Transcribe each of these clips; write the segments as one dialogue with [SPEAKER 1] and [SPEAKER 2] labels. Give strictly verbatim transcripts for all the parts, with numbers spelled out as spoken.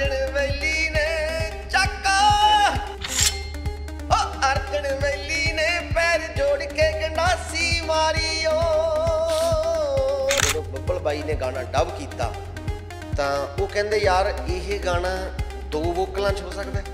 [SPEAKER 1] अर्जन valley ने चाका ओ अर्जन valley ने पैर जोड़ के गंडासी मारियो। ਜਦੋਂ ਬੱਬਲ ਬਾਈ ਨੇ ਗਾਣਾ ਡਬ ਕੀਤਾ ਤਾਂ ਉਹ ਕਹਿੰਦੇ ਯਾਰ ਇਹ ਗਾਣਾ ਦੋ ਵੋਕਲਾਂ 'ਚ ਹੋ ਸਕਦਾ।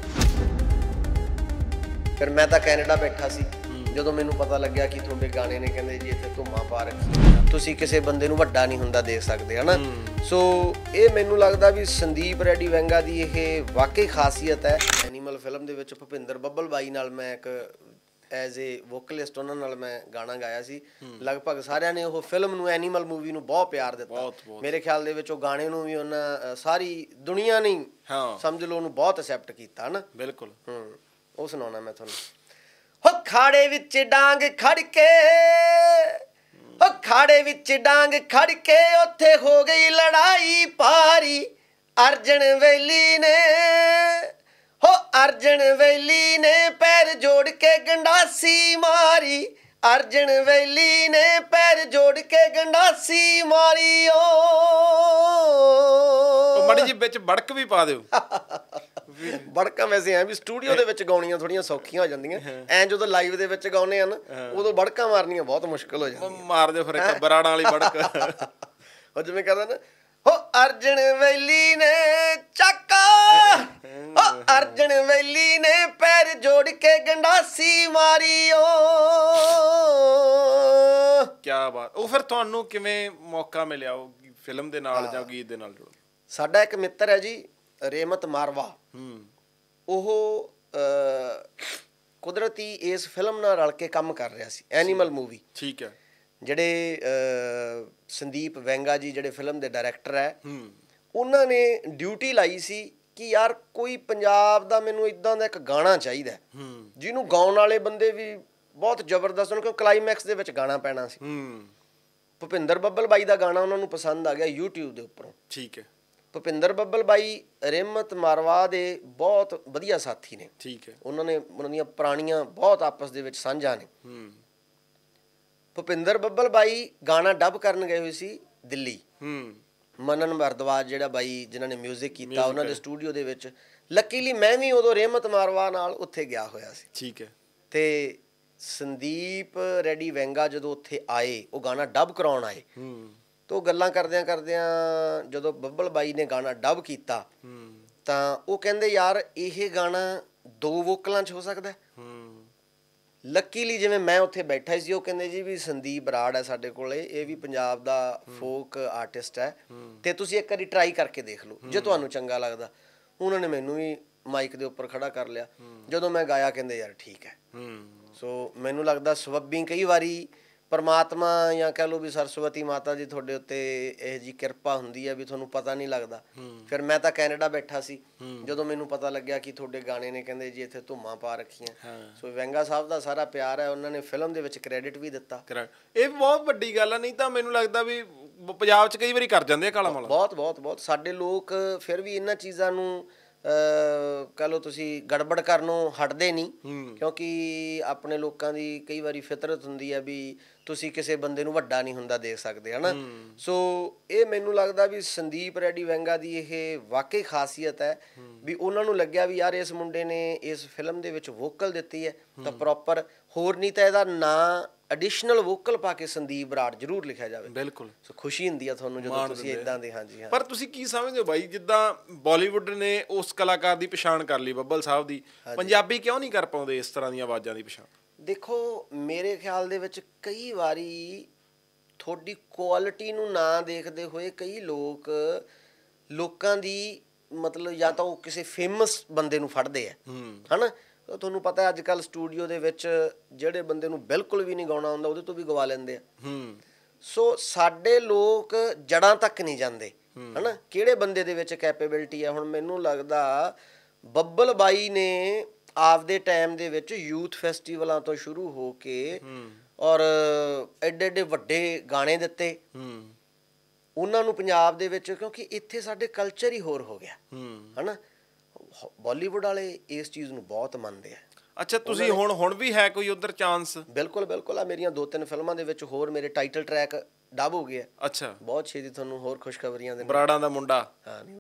[SPEAKER 1] ਫਿਰ ਮੈਂ ਤਾਂ ਕੈਨੇਡਾ ਬੈਠਾ ਸੀ, ਜਦੋਂ ਮੈਨੂੰ ਪਤਾ ਲੱਗਿਆ ਕਿ ਤੁਹਾਡੇ ਗਾਣੇ ਨੇ ਕਹਿੰਦੇ ਜੀ ਇੱਥੇ ਧੁੰਮਾਂ ਪਾ ਰੱਖੀ, ਤੁਸੀਂ ਕਿਸੇ ਬੰਦੇ ਨੂੰ ਵੱਡਾ ਨਹੀਂ ਹੁੰਦਾ ਦੇਖ ਸਕਦੇ ਹੈ ਨਾ। ਸੋ ਇਹ ਮੈਨੂੰ ਲੱਗਦਾ ਵੀ ਸੰਦੀਪ ਰੈਡੀ ਵੈਂਗਾ ਦੀ ਇਹ ਵਾਕਈ ਖਾਸੀਅਤ ਹੈ। ਐਨੀਮਲ ਫਿਲਮ ਦੇ ਵਿੱਚ ਭੁਪਿੰਦਰ ਬੱਬਲ ਬਾਈ ਨਾਲ ਮੈਂ ਇੱਕ ਐਜ਼ ਏ ਵੋਕਲਿਸਟ ਉਹਨਾਂ ਨਾਲ ਮੈਂ ਗਾਣਾ ਗਾਇਆ ਸੀ। ਲਗਭਗ ਸਾਰਿਆਂ ਨੇ ਉਹ ਫਿਲਮ ਨੂੰ ਐਨੀਮਲ ਮੂਵੀ ਨੂੰ ਬਹੁਤ ਪਿਆਰ ਦਿੱਤਾ। ਮੇਰੇ ਖਿਆਲ ਦੇ ਵਿੱਚ ਉਹ ਗਾਣੇ ਨੂੰ ਵੀ ਉਹਨਾਂ ਸਾਰੀ ਦੁਨੀਆ ਨੇ ਸਮਝ ਲਓ ਉਹਨੂੰ ਬਹੁਤ ਅਸੈਪਟ ਕੀਤਾ ਹੈ ਨਾ।
[SPEAKER 2] ਬਿਲਕੁਲ।
[SPEAKER 1] ਹੂੰ ਉਹ ਸੁਣਾਉਣਾ ਮੈਂ ਤੁਹਾਨੂੰ। ਹੋ ਖਾੜੇ ਵਿੱਚ ਡਾਂਗ ਖੜ ਕੇ ਹੋ ਖਾੜੇ ਵਿੱਚ ਡਾਂਗ ਖੜ ਕੇ ਉੱਥੇ ਹੋ ਗਈ ਲੜਾਈ ਭਾਰੀ। ਅਰਜਨ ਵੈਲੀ ਨੇ ਹੋ ਅਰਜਨ ਵੈਲੀ ਨੇ ਪੈਰ ਜੋੜ ਕੇ ਗੰਡਾਸੀ ਮਾਰੀ। ਅਰਜਨ ਵੈਲੀ ਨੇ ਪੈਰ ਜੋੜ ਕੇ ਗੰਡਾਸੀ ਮਾਰੀ। ਓ
[SPEAKER 2] ਮਾੜੀ ਜੀ ਵਿੱਚ ਬੜਕ ਵੀ ਪਾ ਦਿਓ।
[SPEAKER 1] ਬੜਕਾਂ ਵੈਸੇ ਐ ਵੀ ਸਟੂਡੀਓ ਦੇ ਵਿੱਚ ਗਾਉਣੀਆਂ ਥੋੜੀਆਂ ਸੌਖੀਆਂ ਹੋ ਜਾਂਦੀਆਂ, ਐ ਜਦੋਂ ਲਾਈਵ ਦੇ ਵਿੱਚ ਗਾਉਂਦੇ ਆ ਨਾ ਉਦੋਂ ਬੜਕਾਂ ਮਾਰਨੀਆਂ ਬਹੁਤ ਮੁਸ਼ਕਿਲ ਹੋ ਜਾਂਦੀਆਂ।
[SPEAKER 2] ਮਾਰ ਦਿਓ ਫਿਰ ਇੱਕ ਬਰਾੜਾਂ ਵਾਲੀ ਬੜਕ।
[SPEAKER 1] ਉਹ ਜਿਵੇਂ ਕਹਿੰਦਾ ਨਾ ਹੋ ਅਰਜਨ ਵੈਲੀ ਨੇ ਚਾਕਾ ਹੋ ਅਰਜਨ ਵੈਲੀ ਨੇ ਪੈਰ ਜੋੜ ਕੇ ਗੰਡਾਸੀ ਮਾਰੀ। ਓ
[SPEAKER 2] ਕਿਆ ਬਾਤ। ਉਹ ਫਿਰ ਤੁਹਾਨੂੰ ਕਿਵੇਂ ਮੌਕਾ ਮਿਲਿਆ ਉਹ ਫਿਲਮ ਦੇ ਨਾਲ ਜਾਂ ਗੀਤ ਦੇ ਨਾਲ ਜੁੜਨ?
[SPEAKER 1] ਸਾਡਾ ਇੱਕ ਮਿੱਤਰ ਹੈ ਜੀ ਰੇਮਤ ਮਾਰਵਾ, ਉਹ ਕੁਦਰਤੀ ਇਸ ਫਿਲਮ ਨਾਲ ਰਲ ਕੇ ਕੰਮ ਕਰ ਰਿਹਾ ਸੀ, ਐਨੀਮਲ ਮੂਵੀ।
[SPEAKER 2] ਠੀਕ ਹੈ।
[SPEAKER 1] ਜਿਹੜੇ ਸੰਦੀਪ ਵੈਂਗਾ ਜੀ ਜਿਹੜੇ ਫਿਲਮ ਦੇ ਡਾਇਰੈਕਟਰ ਹੈ, ਉਹਨਾਂ ਨੇ ਡਿਊਟੀ ਲਾਈ ਸੀ ਕਿ ਯਾਰ ਕੋਈ ਪੰਜਾਬ ਦਾ ਮੈਨੂੰ ਇੱਦਾਂ ਦਾ ਇੱਕ ਗਾਣਾ ਚਾਹੀਦਾ ਜਿਹਨੂੰ ਗਾਉਣ ਵਾਲੇ ਬੰਦੇ ਵੀ ਬਹੁਤ ਜ਼ਬਰਦਸਤ ਹੋਣ, ਕਿਉਂਕਿ ਕਲਾਈਮੈਕਸ ਦੇ ਵਿੱਚ ਗਾਣਾ ਪੈਣਾ ਸੀ। ਭੁਪਿੰਦਰ ਬੱਬਲ ਬਾਈ ਦਾ ਗਾਣਾ ਉਹਨਾਂ ਨੂੰ ਪਸੰਦ ਆ ਗਿਆ ਯੂਟਿਊਬ ਦੇ ਉੱਪਰੋਂ। ਠੀਕ ਹੈ। ਭੁਪਿੰਦਰ ਬੱਬਲ ਬਾਈ ਰੇਮਤ ਮਾਰਵਾ ਦੇ ਬਹੁਤ ਵਧੀਆ ਸਾਥੀ ਨੇ। ਠੀਕ ਹੈ। ਉਹਨਾਂ ਨੇ ਉਹਨਾਂ ਦੀਆਂ ਪੁਰਾਣੀਆਂ ਬਹੁਤ ਆਪਸ ਦੇ ਵਿੱਚ ਸਾਂਝਾਂ ਨੇ। ਭੁਪਿੰਦਰ ਬੱਬਲ ਬਾਈ ਗਾਣਾ ਡਬ ਕਰਨ ਗਏ ਹੋਏ ਸੀ ਦਿੱਲੀ। ਮਨਨ ਭਰਦਵਾਜ ਜਿਹੜਾ ਬਾਈ ਜਿਨ੍ਹਾਂ ਨੇ ਮਿਊਜ਼ਿਕ ਕੀਤਾ ਉਹਨਾਂ ਦੇ ਸਟੂਡੀਓ ਦੇ ਵਿੱਚ। ਲੱਕੀਲੀ ਮੈਂ ਵੀ ਉਦੋਂ ਰੇਮਤ ਮਾਰਵਾ ਨਾਲ ਉੱਥੇ ਗਿਆ ਹੋਇਆ ਸੀ। ਠੀਕ ਹੈ। ਤੇ ਸੰਦੀਪ ਰੈਡੀ ਵੈਂਗਾ ਜਦੋਂ ਉੱਥੇ ਆਏ, ਉਹ ਗਾਣਾ ਡਬ ਕਰਾਉਣ ਆਏ, ਤਾਂ ਉਹ ਗੱਲਾਂ ਕਰਦਿਆਂ ਕਰਦਿਆਂ ਜਦੋਂ ਬੱਬਲ ਬਾਈ ਨੇ ਗਾਣਾ ਡਬ ਕੀਤਾ ਤਾਂ ਉਹ ਕਹਿੰਦੇ ਯਾਰ ਇਹ ਗਾਣਾ ਦੋ ਵੋਕਲਾਂ 'ਚ ਹੋ ਸਕਦਾ। ਲੱਕੀਲੀ ਜਿਵੇਂ ਮੈਂ ਉੱਥੇ ਬੈਠਾ ਸੀ, ਉਹ ਕਹਿੰਦੇ ਜੀ ਵੀ ਸੰਦੀਪ ਬਰਾੜ ਹੈ ਸਾਡੇ ਕੋਲ, ਇਹ ਵੀ ਪੰਜਾਬ ਦਾ ਫੋਕ ਆਰਟਿਸਟ ਹੈ ਤੇ ਤੁਸੀਂ ਇੱਕ ਵਾਰੀ ਟਰਾਈ ਕਰਕੇ ਦੇਖ ਲਓ ਜੇ ਤੁਹਾਨੂੰ ਚੰਗਾ ਲੱਗਦਾ। ਉਹਨਾਂ ਨੇ ਮੈਨੂੰ ਵੀ ਮਾਈਕ ਦੇ ਉੱਪਰ ਖੜਾ ਕਰ ਲਿਆ। ਜਦੋਂ ਮੈਂ ਗਾਇਆ ਕਹਿੰਦੇ ਯਾਰ ਠੀਕ ਹੈ। ਸੋ ਮੈਨੂੰ ਲੱਗਦਾ ਸਵੱਬੀ ਕਈ ਵਾਰੀ ਪਰਮਾਤਮਾ ਜਾਂ ਕਹਿ ਲਓ ਵੀ ਸਰਸਵਤੀ ਮਾਤਾ ਜੀ ਤੁਹਾਡੇ ਉੱਤੇ ਇਹੋ ਜਿਹੀ ਕਿਰਪਾ ਹੁੰਦੀ ਹੈ ਵੀ ਤੁਹਾਨੂੰ ਪਤਾ ਨਹੀਂ ਲੱਗਦਾ। ਫਿਰ ਮੈਂ ਤਾਂ ਕੈਨੇਡਾ ਬੈਠਾ ਸੀ, ਜਦੋਂ ਮੈਨੂੰ ਪਤਾ ਲੱਗਿਆ ਕਿ ਤੁਹਾਡੇ ਗਾਣੇ ਨੇ ਕਹਿੰਦੇ ਜੀ ਇੱਥੇ ਧੁੰਮਾਂ ਪਾ ਰੱਖੀਆਂ। ਸੋ ਵੈਂਗਾ ਸਾਹਿਬ ਦਾ ਸਾਰਾ ਪਿਆਰ ਹੈ, ਉਹਨਾਂ ਨੇ ਫਿਲਮ ਦੇ ਵਿੱਚ ਕ੍ਰੈਡਿਟ ਵੀ ਦਿੱਤਾ।
[SPEAKER 2] ਇਹ ਬਹੁਤ ਵੱਡੀ ਗੱਲ ਆ। ਨਹੀਂ ਤਾਂ ਮੈਨੂੰ ਲੱਗਦਾ ਵੀ ਪੰਜਾਬ 'ਚ ਕਈ ਵਾਰੀ ਕਰ ਜਾਂਦੇ ਆ ਕਾਲਾ ਮਾਲਾ।
[SPEAKER 1] ਬਹੁਤ ਬਹੁਤ ਬਹੁਤ ਸਾਡੇ ਲੋਕ ਫਿਰ ਵੀ ਇਹਨਾਂ ਚੀਜ਼ਾਂ ਨੂੰ ਕਹਿ ਲਓ ਤੁਸੀਂ ਗੜਬੜ ਕਰਨੋਂ ਹਟਦੇ ਨਹੀਂ, ਕਿਉਂਕਿ ਆਪਣੇ ਲੋਕਾਂ ਦੀ ਕਈ ਵਾਰੀ ਫਿਤਰਤ ਹੁੰਦੀ ਹੈ ਵੀ ਤੁਸੀਂ ਕਿਸੇ ਬੰਦੇ ਨੂੰ ਵੱਡਾ ਨਹੀਂ ਹੁੰਦਾ ਦੇਖ ਸਕਦੇ ਹੈ ਨਾ। ਸੋ ਇਹ ਮੈਨੂੰ ਲੱਗਦਾ ਵੀ ਸੰਦੀਪ ਰੈਡੀ ਵੈਂਗਾ ਦੀ ਇਹ ਵਾਕਈ ਖਾਸੀਅਤ ਹੈ ਵੀ ਉਹਨਾਂ ਨੂੰ ਲੱਗਿਆ ਵੀ ਯਾਰ ਇਸ ਮੁੰਡੇ ਨੇ ਇਸ ਫਿਲਮ ਦੇ ਵਿੱਚ ਵੋਕਲ ਦਿੱਤੀ ਹੈ ਤਾਂ ਪ੍ਰੋਪਰ, ਹੋਰ ਨਹੀਂ ਤਾਂ ਇਹਦਾ ਨਾਂ ਐਡੀਸ਼ਨਲ ਵੋਕਲ ਪਾ ਕੇ ਸੰਦੀਪ ਬਰਾੜ ਜ਼ਰੂਰ ਲਿਖਿਆ ਜਾਵੇ।
[SPEAKER 2] ਬਿਲਕੁਲ।
[SPEAKER 1] ਸੋ ਖੁਸ਼ੀ ਹੁੰਦੀ ਆ ਤੁਹਾਨੂੰ ਜਦੋਂ ਤੁਸੀਂ ਇੱਦਾਂ ਦੇ। ਹਾਂਜੀ ਹਾਂ।
[SPEAKER 2] ਪਰ ਤੁਸੀਂ ਕੀ ਸਮਝਦੇ ਹੋ ਬਾਈ, ਜਿੱਦਾਂ ਬਾਲੀਵੁੱਡ ਨੇ ਉਸ ਕਲਾਕਾਰ ਦੀ ਪਛਾਣ ਕਰ ਲਈ ਬੱਬਲ ਸਾਹਿਬ ਦੀ, ਪੰਜਾਬੀ ਕਿਉਂ ਨਹੀਂ ਕਰ ਪਾਉਂਦੇ ਇਸ ਤਰ੍ਹਾਂ ਦੀਆਂ ਆਵਾਜ਼ਾਂ ਦੀ ਪਛਾਣ?
[SPEAKER 1] ਦੇਖੋ ਮੇਰੇ ਖਿਆਲ ਦੇ ਵਿੱਚ ਕਈ ਵਾਰੀ ਤੁਹਾਡੀ ਕੁਆਲਿਟੀ ਨੂੰ ਨਾ ਦੇਖਦੇ ਹੋਏ ਕਈ ਲੋਕ ਲੋਕਾਂ ਦੀ ਮਤਲਬ ਜਾਂ ਤਾਂ ਉਹ ਕਿਸੇ ਫੇਮਸ ਬੰਦੇ ਨੂੰ ਫੜਦੇ ਆ ਹੈ ਨਾ। ਤੁਹਾਨੂੰ ਪਤਾ ਅੱਜ ਕੱਲ੍ਹ ਸਟੂਡੀਓ ਦੇ ਵਿੱਚ ਜਿਹੜੇ ਬੰਦੇ ਨੂੰ ਬਿਲਕੁਲ ਵੀ ਨਹੀਂ ਗਾਉਣਾ ਆਉਂਦਾ ਉਹਦੇ ਤੋਂ ਵੀ ਗਵਾ ਲੈਂਦੇ ਆ। ਸੋ ਸਾਡੇ ਲੋਕ ਜੜ੍ਹਾਂ ਤੱਕ ਨਹੀਂ ਜਾਂਦੇ ਹੈ ਨਾ, ਕਿਹੜੇ ਬੰਦੇ ਦੇ ਵਿੱਚ ਕੈਪੇਬਿਲਿਟੀ ਹੈ। ਹੁਣ ਮੈਨੂੰ ਲੱਗਦਾ ਬੱਬਲ ਬਾਈ ਨੇ ਆਪਦੇ ਟਾਈਮ ਦੇ ਵਿੱਚ ਯੂਥ ਫੈਸਟੀਵਲਾਂ ਤੋਂ ਸ਼ੁਰੂ ਹੋ ਕੇ ਔਰ ਐਡੇ ਐਡੇ ਵੱਡੇ ਗਾਣੇ ਦਿੱਤੇ ਉਹਨਾਂ ਨੂੰ ਪੰਜਾਬ ਦੇ ਵਿੱਚ, ਕਿਉਂਕਿ ਇੱਥੇ ਸਾਡੇ ਕਲਚਰ ਹੀ ਹੋਰ ਹੋ ਗਿਆ ਹੈ ਨਾ। ਬਾਲੀਵੁੱਡ ਵਾਲੇ ਇਸ ਚੀਜ਼ ਨੂੰ ਬਹੁਤ ਮੰਨਦੇ ਆ।
[SPEAKER 2] ਅੱਛਾ, ਤੁਸੀਂ ਹੁਣ ਹੁਣ ਵੀ ਹੈ ਕੋਈ ਉੱਧਰ ਚਾਂਸ?
[SPEAKER 1] ਬਿਲਕੁਲ ਬਿਲਕੁਲ ਆ, ਮੇਰੀਆਂ ਦੋ ਤਿੰਨ ਫਿਲਮਾਂ ਦੇ ਵਿੱਚ ਹੋਰ ਮੇਰੇ ਟਾਈਟਲ ਟਰੈਕ ਡਬ ਹੋ ਗਏ ਆ।
[SPEAKER 2] ਅੱਛਾ,
[SPEAKER 1] ਬਹੁਤ ਛੇਤੀ ਤੁਹਾਨੂੰ ਹੋਰ ਖੁਸ਼ਖਬਰੀਆਂ ਦੇ।
[SPEAKER 2] ਬਰਾੜਾਂ ਦਾ ਮੁੰਡਾ।
[SPEAKER 1] ਹਾਂ।